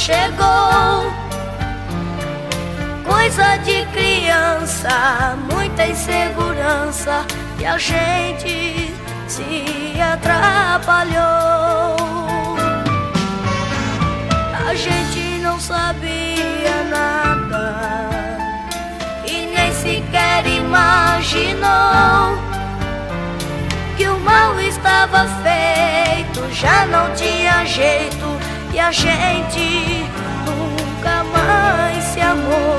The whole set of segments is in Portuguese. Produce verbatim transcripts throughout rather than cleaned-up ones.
chegou. Coisa de criança, muita insegurança, e a gente se atrapalhou. A gente não sabia nada e nem sequer imaginou que o mal estava feito, já não tinha jeito, e a gente nunca mais se amou.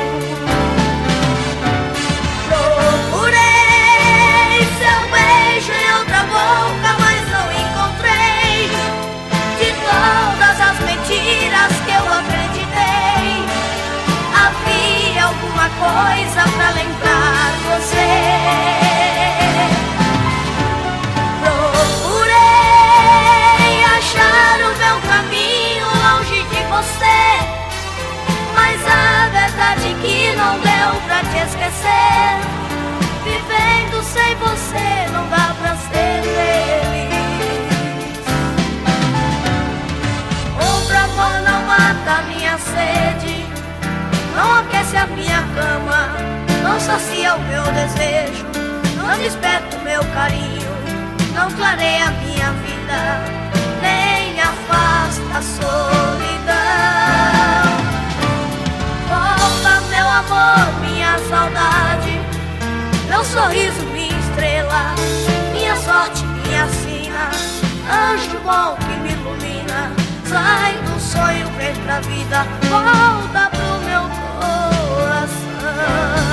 Procurei seu beijo em outra boca, mas não encontrei. De todas as mentiras que eu acreditei, havia alguma coisa pra lembrar você. Mas a verdade é que não deu pra te esquecer. Vivendo sem você não dá pra ser feliz. Outro amor não mata a minha sede, não aquece a minha cama, não sacia o meu desejo, não desperta o meu carinho, não clareia a minha vida, nem afasta a solidão. Volta, meu amor, minha saudade, meu sorriso, minha estrela, minha sorte, minha sina, anjo bom que me ilumina. Sai do sonho, vem pra vida, volta pro meu coração.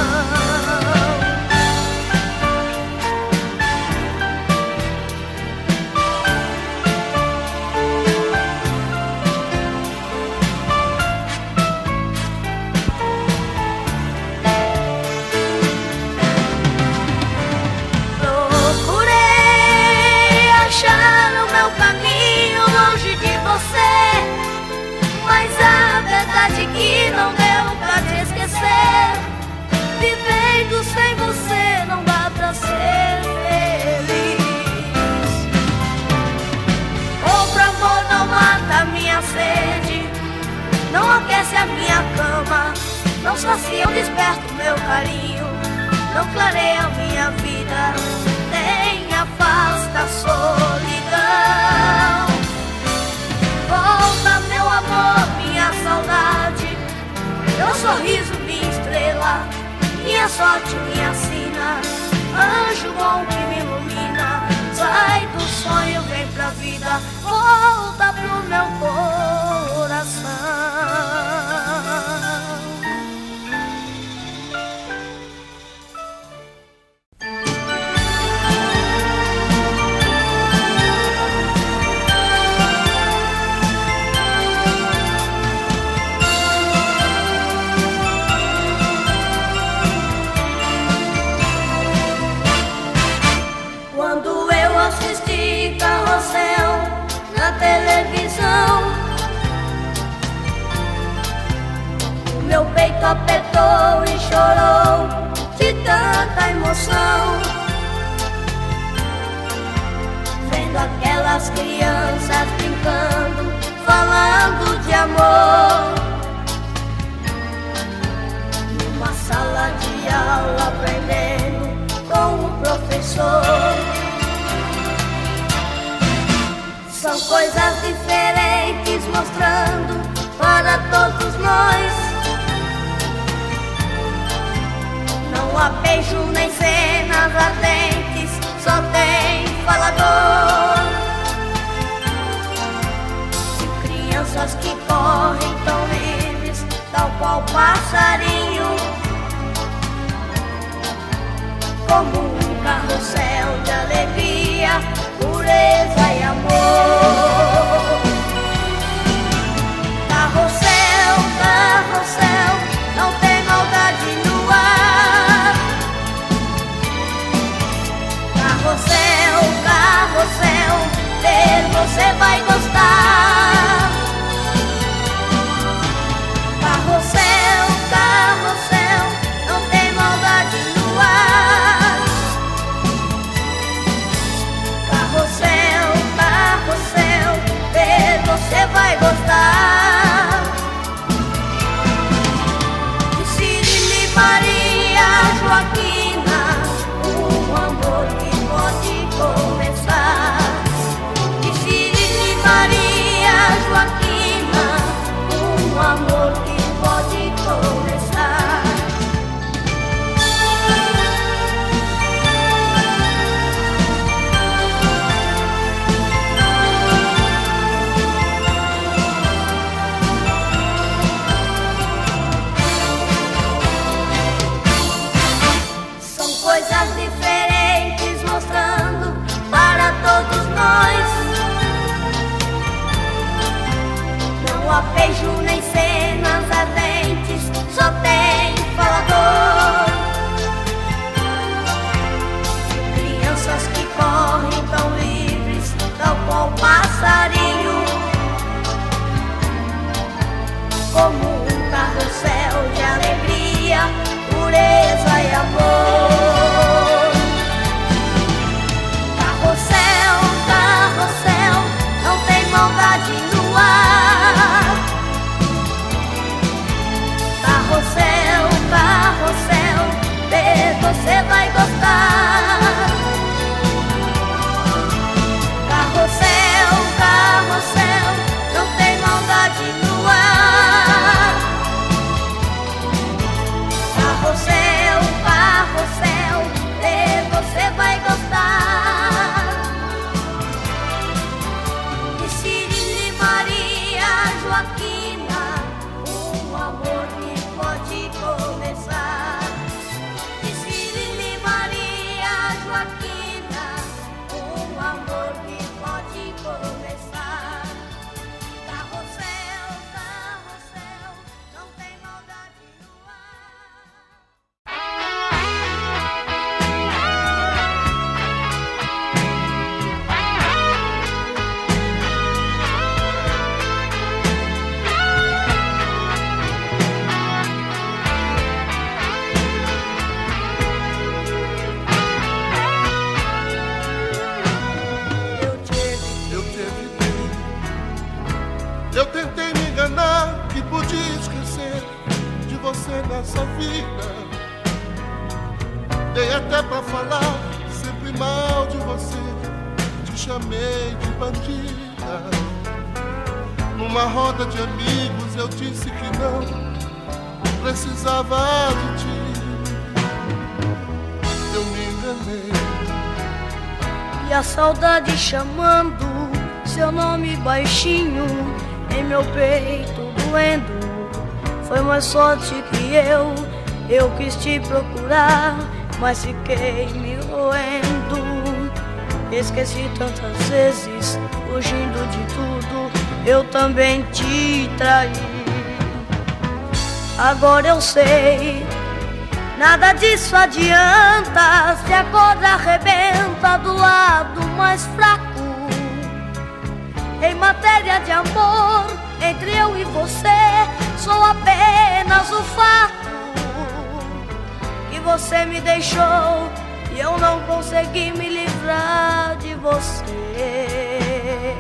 Que não deu pra te esquecer. Vivendo sem você não dá pra ser feliz. Outro amor não mata a minha sede, não aquece a minha cama, não sacia ou desperta o meu carinho, não clareia a minha vida, nem afasta a solidão. Volta, meu amor, minha saudade, meu sorriso, minha estrela, minha sorte, minha sina, anjo bom que me ilumina. Sai do sonho, vem pra vida, volta pro meu coração. Na televisão, o meu peito apertou e chorou de tanta emoção, vendo aquelas crianças brincando, falando de amor, numa sala de aula aprendendo com o professor. São coisas diferentes mostrando para todos nós. Não há beijo nem cenas ardentes, só tem falador. E crianças que correm tão livres, tal qual passarinho, como um carrossel de alegria, pureza e amor. Carrossel, carrossel, não tem maldade no ar. Carrossel, carrossel, ter você vai gostar. Carrossel, carrossel, não tem maldade no ar. Carrossel, carrossel, ver você vai gostar. há beijo nem cenas ardentes, só tem falador. Crianças que correm tão livres, tal qual passarinho, como um carrossel de alegria, pureza e amor. Carrossel, carrossel, não tem maldade no ar. Carrossel, carrossel, de você vai gostar. Carrossel, carrossel, não tem maldade no ar. Carrossel, carrossel, de você vai gostar. De Cirilo e Maria Joaquina, um amor que pode começar. De Cirilo e Maria Joaquina, um amor que pode começar. Carrossel, carrossel, não tem maldade no ar. Eu te Eu te evitei, eu tentei me enganar que podia esquecer de você nessa vida. Dei até pra falar sempre mal de você, te chamei de bandida. Numa roda de amigos eu disse que não precisava de ti. Eu me enganei. E a saudade chamando seu nome baixinho em meu peito doendo. Foi mais sorte que eu, eu quis te procurar, mas fiquei me roendo. Esqueci tantas vezes, fugindo de tudo, eu também te traí. Agora eu sei, nada disso adianta, se a corda arrebenta do lado mais fraco. Em matéria de amor, entre eu e você, sou apenas o fato que você me deixou e eu não consegui me livrar de você.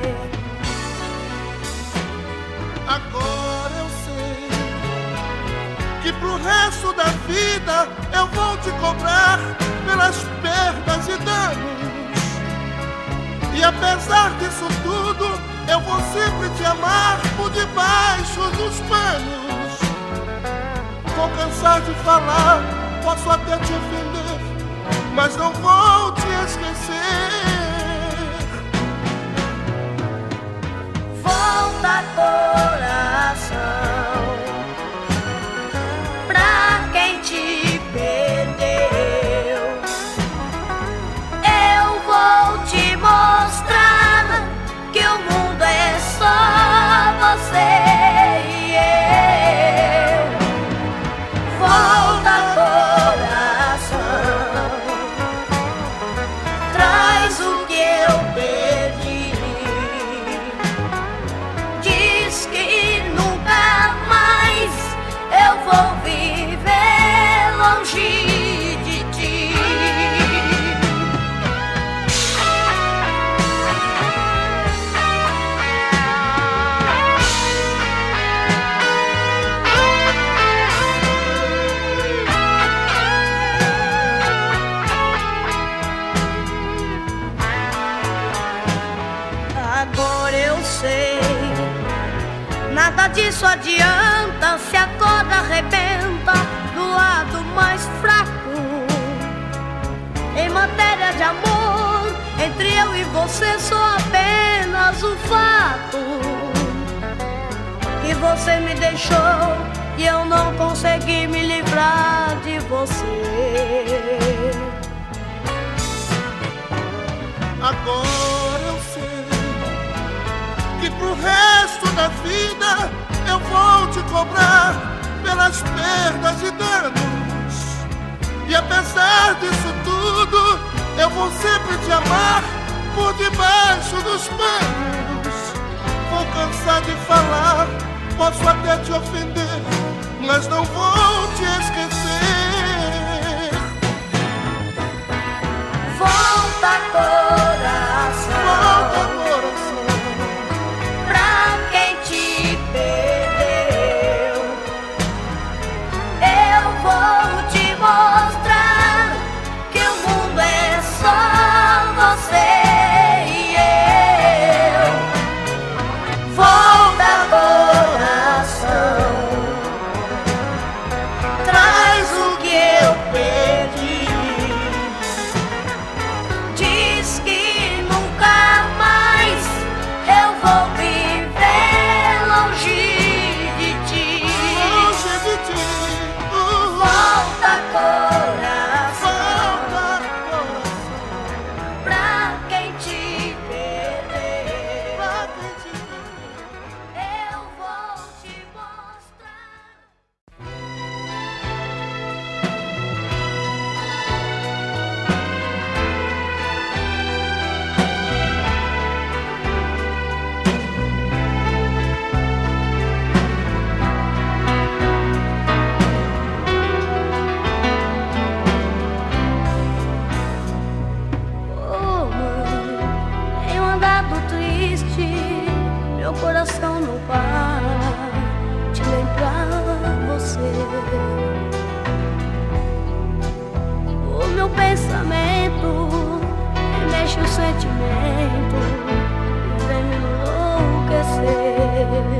Agora eu sei que pro resto da vida eu vou te cobrar pelas perdas e danos. E apesar disso tudo, eu vou sempre te amar por debaixo dos panos. Vou cansar de falar, posso até te ofender, mas não vou te esquecer. Volta, coração, pra quem te perdeu. Eu vou te mostrar que o mundo é só você e eu. Volta, coração, traz o que eu perdi. Diz que nunca mais eu vou viver longe de ti. Agora eu sei, nada disso adianta, se a corda arrebenta do lado mais fraco. Em matéria de amor, entre eu e você, sou apenas o fato que você me deixou e eu não consegui me livrar de você. Agora eu sei que pro resto da vida vou te cobrar pelas perdas e danos. E apesar disso tudo, eu vou sempre te amar por debaixo dos panos. Vou cansar de falar, posso até te ofender, mas não vou te esquecer. Volta, coração, Volta, coração, pra quem te perdeu. Eu vou te mostrar que o mundo é só você e eu. Volta, coração, traz o que eu perdi. Diz que nunca mais eu vou viver longe de ti. longe de ti. Uh, Volta, coração, volta, coração, pra quem te perdeu. pra quem te perdeu. Eu vou te mostrar. Oh, mãe, tenho andado triste, meu coração não para de lembrar você. O meu pensamento mexe o sentimento e vem me enlouquecer.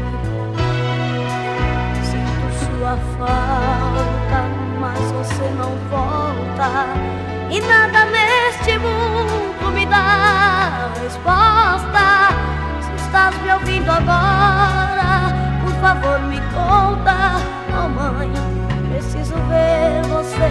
Sinto sua falta, mas você não volta, e nada neste mundo me dá resposta. Se estás me ouvindo agora, por favor me conta. Oh mãe, preciso ver você.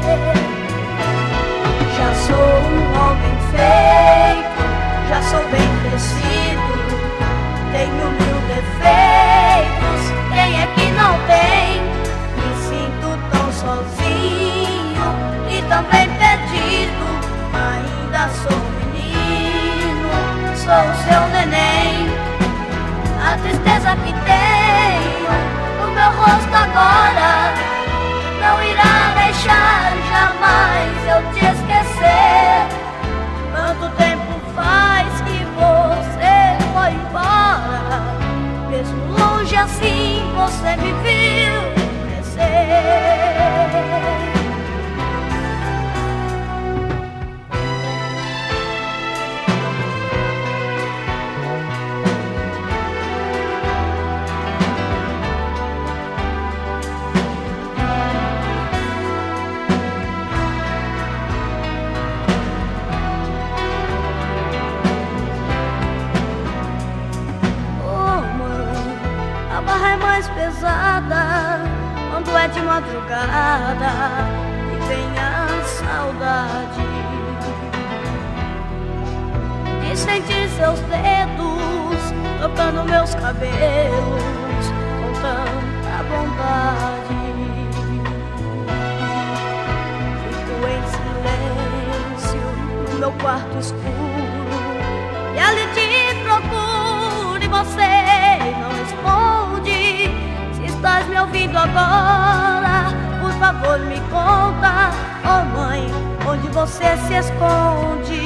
Já sou um homem feito, já sou bem crescido, tenho mil defeitos, quem é que não tem? Me sinto tão sozinho e também perdido. Ainda sou menino, sou seu neném. A tristeza que tenho no meu rosto agora não irá deixar jamais eu te esquecer. Quanto tempo faz que você foi embora? Mesmo longe assim você me viu crescer. Oh mãe, a barra é mais pesada quando é de madrugada e vem a saudade de sentir seus dedos tocando meus cabelos com tanta bondade. Fico em silêncio no meu quarto escuro e ali te procuro e você não responde. Se estás me ouvindo agora, por favor me conta. Oh mãe, onde você se esconde?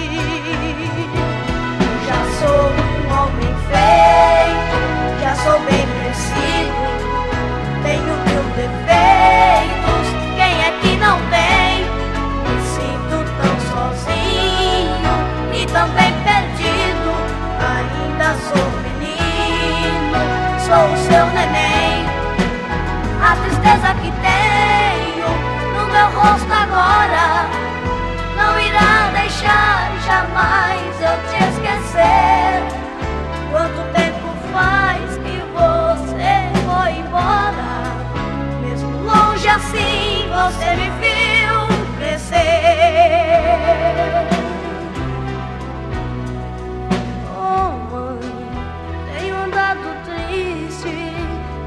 Já sou um homem feito, já sou bem crescido, tenho mil defeitos, quem é que não tem? Me sinto tão sozinho e também perdido. Ainda sou menino, sou o seu neném. A tristeza que tenho no meu rosto agora não irá deixar jamais eu te esquecer. Quanto tempo faz que você foi embora? Mesmo longe assim você me viu crescer. Oh mãe, tenho andado triste,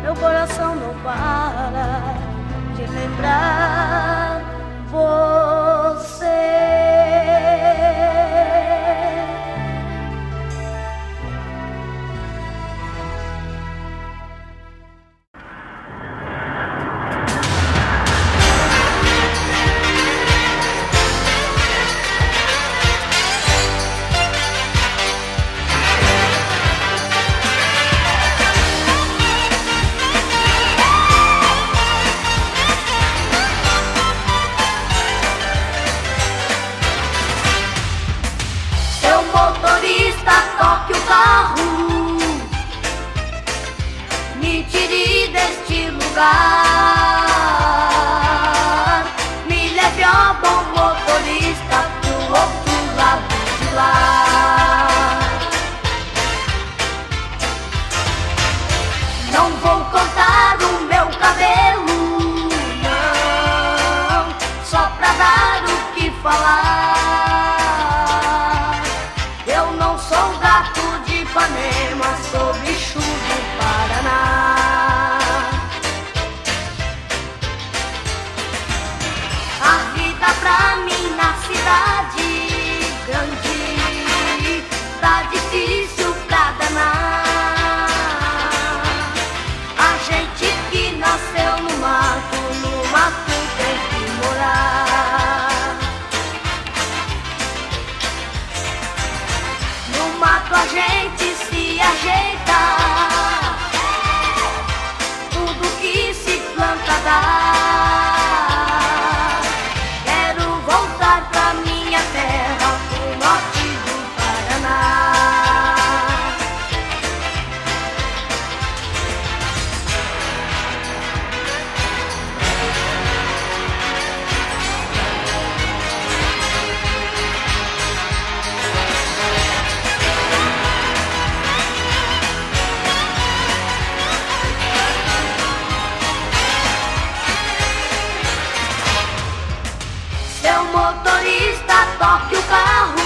motorista, toque o carro,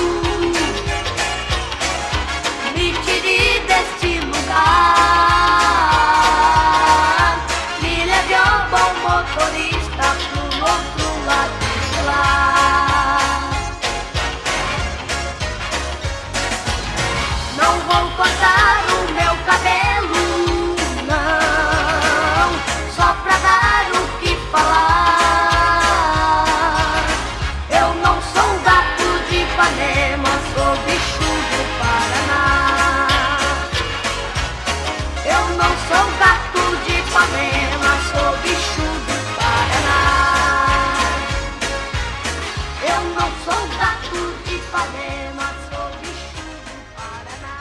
me tire deste lugar, me leve, ó bom motorista, pro outro lado de lá. Não vou cortar o meu cabelo, não, só pra dar o que falar. Eu não sou um gato de Ipanema, sou bicho do Paraná. Eu não sou um gato de Ipanema, sou bicho do Paraná. Eu não sou um gato de Ipanema, sou bicho do Paraná.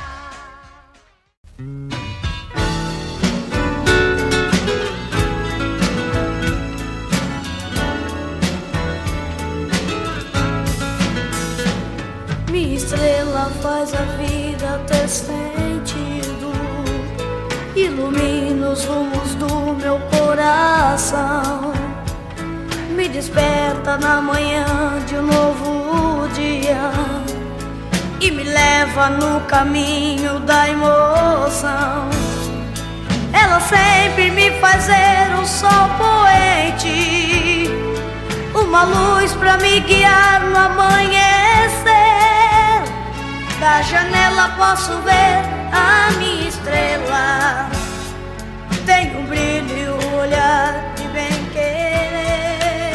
Minha estrela faz a vida ter sentido, ilumina os rumos do meu coração, me desperta na manhã de um novo dia e me leva no caminho da emoção. Ela sempre me faz ver o sol poente, uma luz pra me guiar no amanhecer. Da janela posso ver a minha estrela, tem um brilho e um olhar de bem-querer.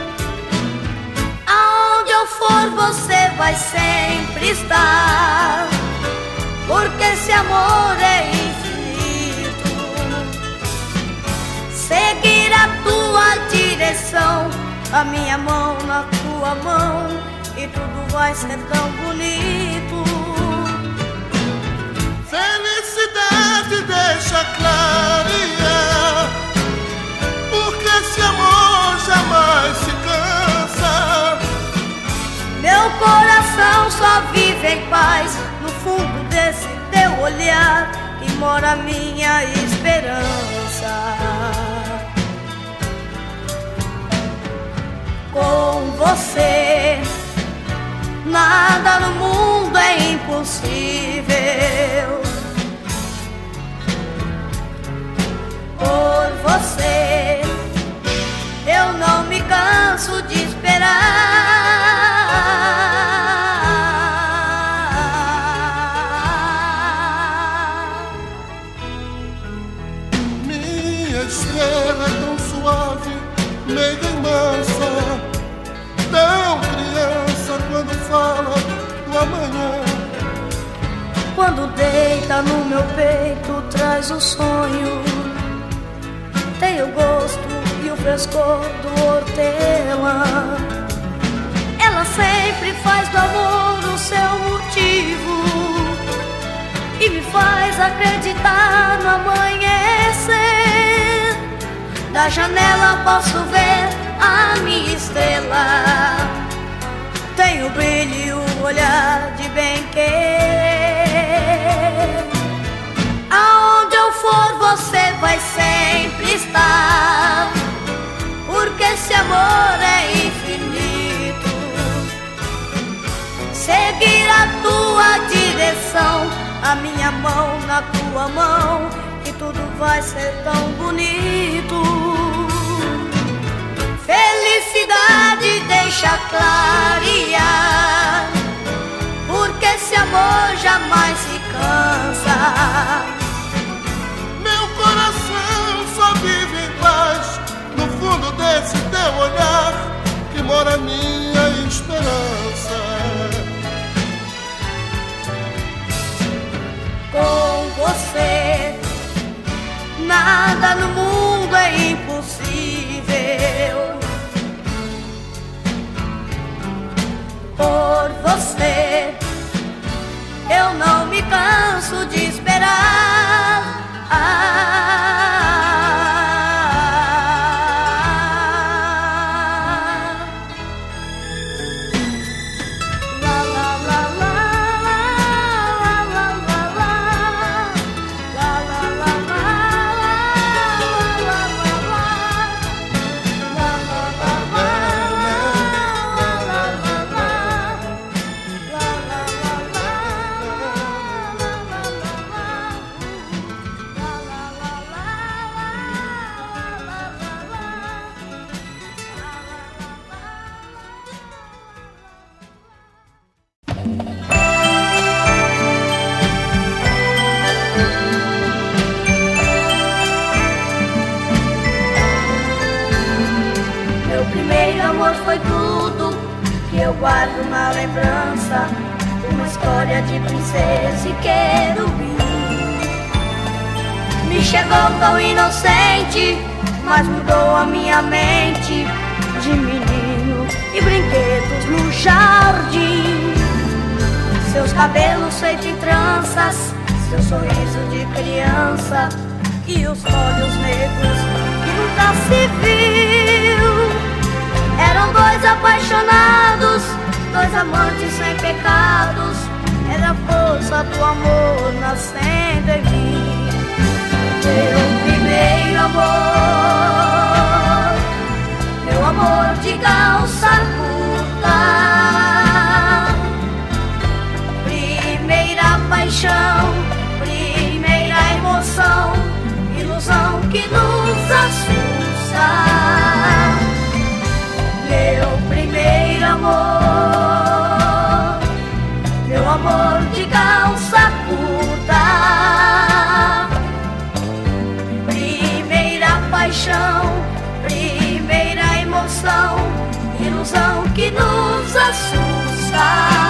Aonde eu for você vai sempre estar, porque esse amor é infinito. Seguir a tua direção, a minha mão na tua mão, e tudo vai ser tão bonito. Felicidade deixa clarear, porque esse amor jamais se cansa. Meu coração só vive em paz, no fundo desse teu olhar que mora a minha esperança. Com você nada no mundo é impossível. Por você eu não me canso de esperar. Minha estrela é tão suave, meiga e mansa, tão criança quando fala do amanhã. Quando deita no meu peito traz o sonho, tem o gosto e o frescor do hortelã. Ela sempre faz do amor o seu motivo e me faz acreditar no amanhecer. Da janela posso ver a minha estrela, tem o brilho e o olhar de bem-querer. Aonde eu for você vai sempre estar, porque esse amor é infinito. Seguir a tua direção, a minha mão na tua mão, e tudo vai ser tão bonito. Felicidade deixa clarear, porque esse amor jamais se cansa. Meu coração só vive em paz, no fundo desse teu olhar que mora a minha esperança. Com você nada no mundo é impossível. Por você eu não me canso de esperar. La, la, la, la, la, la, la, la, la, la, la, la, la. Meu primeiro amor foi tudo que eu guardo na lembrança, uma história de princesa e querubim. Me chegou tão inocente, mas mudou a minha mente, de menino e brinquedos no jardim. Seus cabelos feitos em tranças, seu sorriso de criança e os olhos negros que nunca se viu. Eram dois apaixonados, dois amantes sem pecados. Era a força do amor nascendo em mim. Meu primeiro amor, meu amor de calça curta, primeira paixão, primeira emoção, ilusão que nos assusta. Meu primeiro amor, meu amor de calça curta, primeira paixão, primeira emoção, ilusão que nos assusta.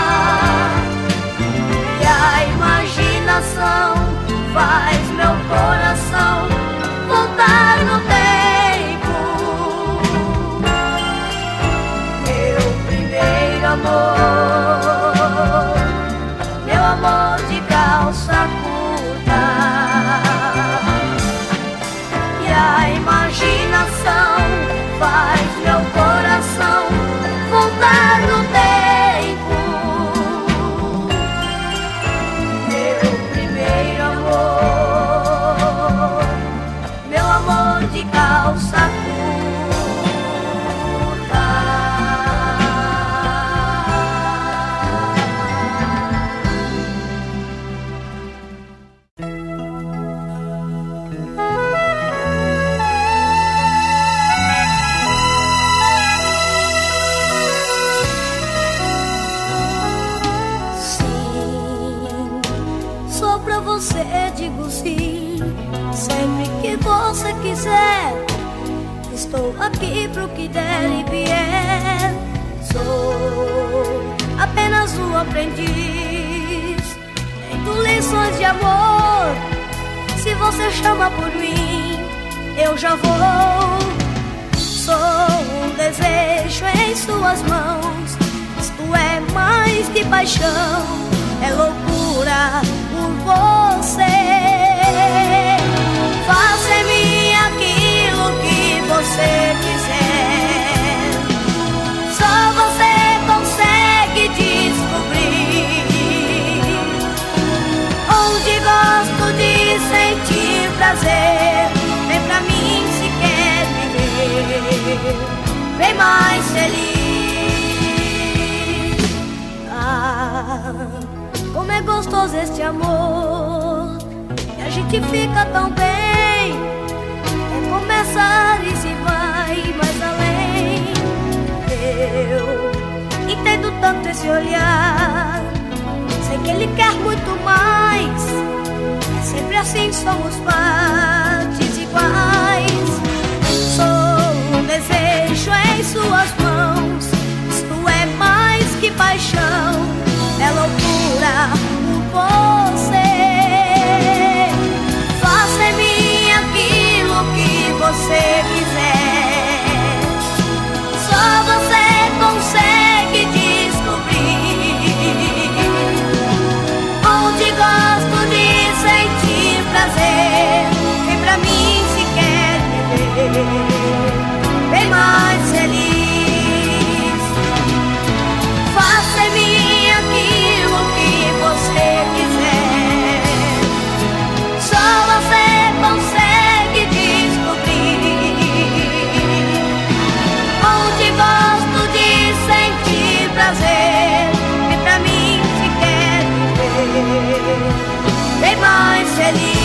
E a imaginação faz meu coração voltar no tempo. Meu primeiro amor, meu amor de calça curta. E a imaginação faz meu coração voltar no tempo. Meu primeiro amor, meu amor de calça curta. Você digo sim, sempre que você quiser. Estou aqui pro que der e vier. Sou apenas um aprendiz, tendo lições de amor. Se você chama por mim, eu já vou. Sou um desejo em suas mãos. Isto é mais que paixão, é loucura por você. Faça em mim aquilo que você quiser. Só você consegue descobrir onde gosto de sentir prazer. Vem pra mim se quer viver bem mais feliz. Ah, como é gostoso este amor, e a gente fica tão bem. É começar e se vai mais além. Eu entendo tanto esse olhar, sei que ele quer muito mais. Sempre assim somos partes iguais. Sou um desejo em suas mãos. Isto é mais que paixão, é loucura por você. Faça em mim aquilo que você quiser. Só você consegue descobrir onde gosto de sentir prazer. Vem pra mim se quer viver bem mais feliz. Faça em mim aquilo que você quiser. Só você consegue descobrir onde gosto de sentir prazer. E pra mim se quer viver bem mais feliz.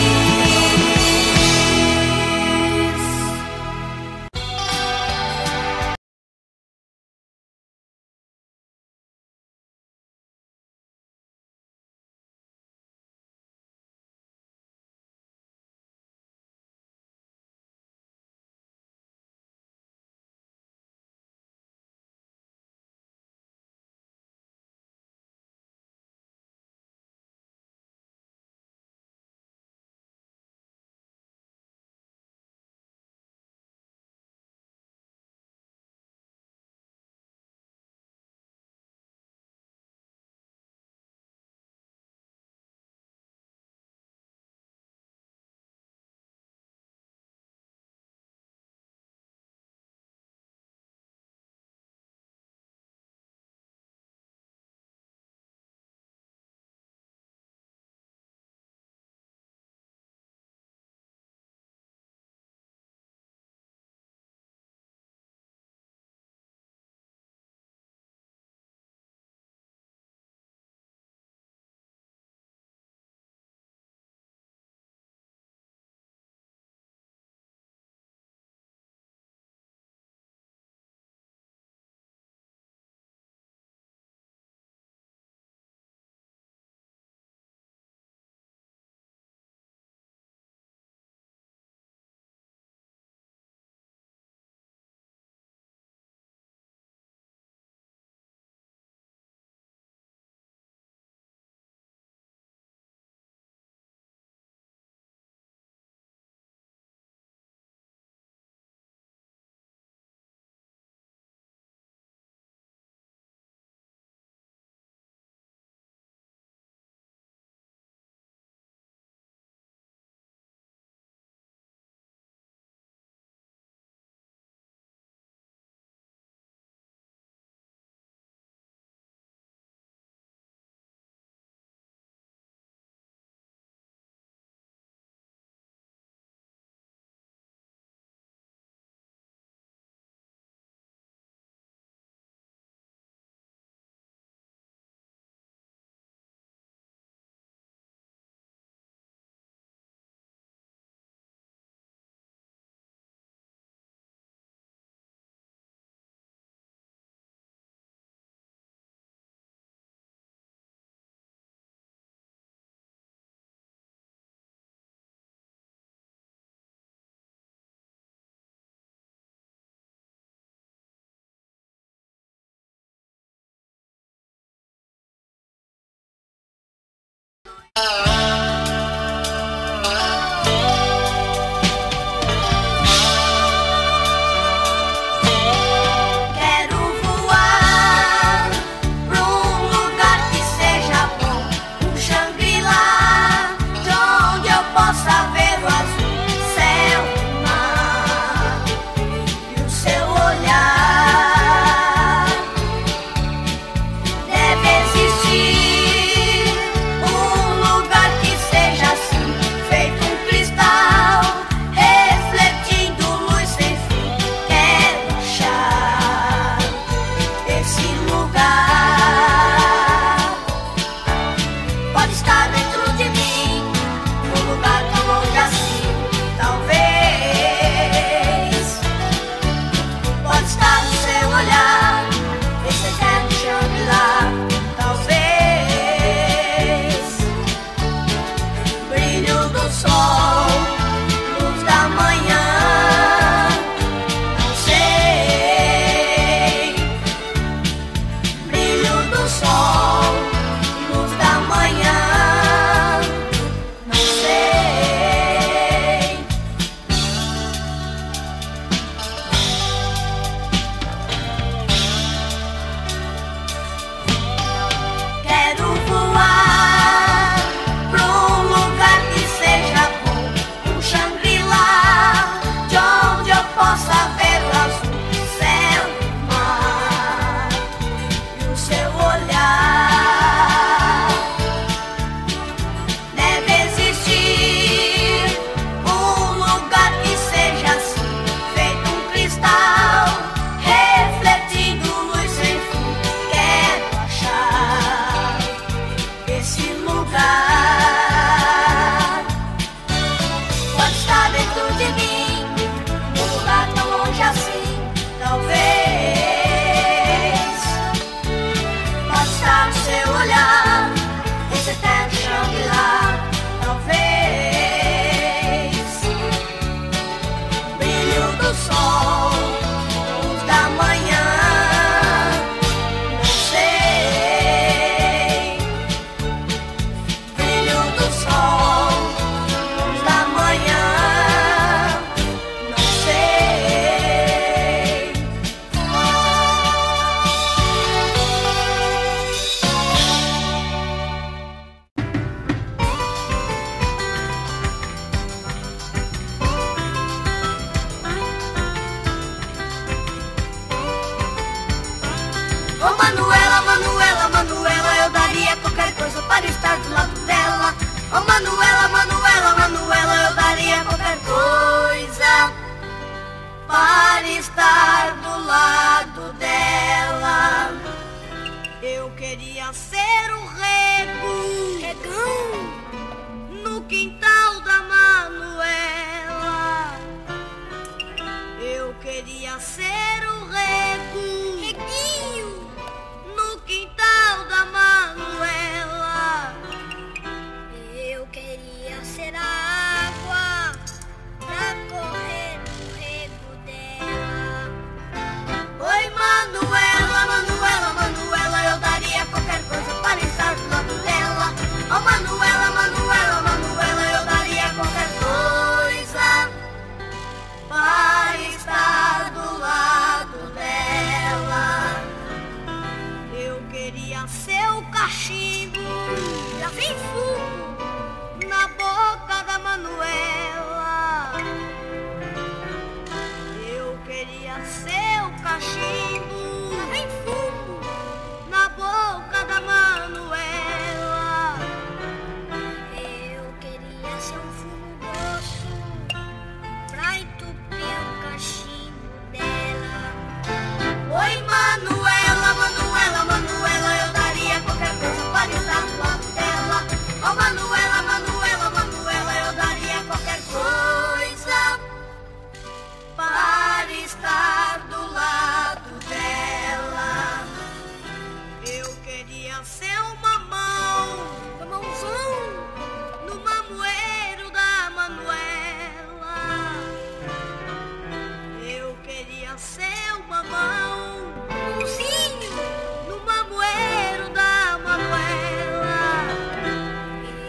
Ursinho no mamoeiro da Manuela.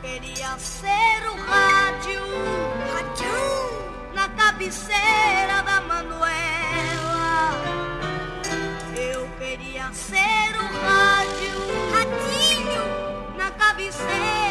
queria ser o rádio, rádio na cabeceira da Manuela. Eu queria ser o rádio, radinho na cabeceira